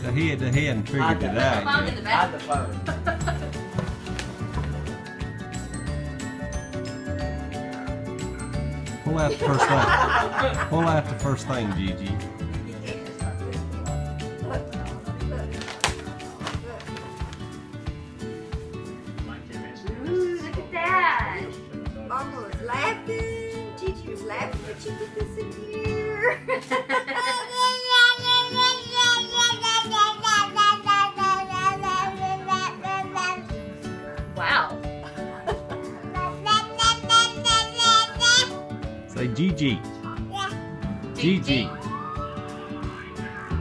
He hadn't figured it out Phone in yet. the back. Hide the phone. Pull out the first thing. Pull out the first thing, Gigi. Ooh, look at that. Mama was laughing. Gigi was laughing that she put this in here. Wow. Say Gigi. Gigi.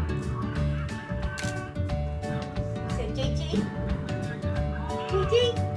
Say Gigi. Gigi.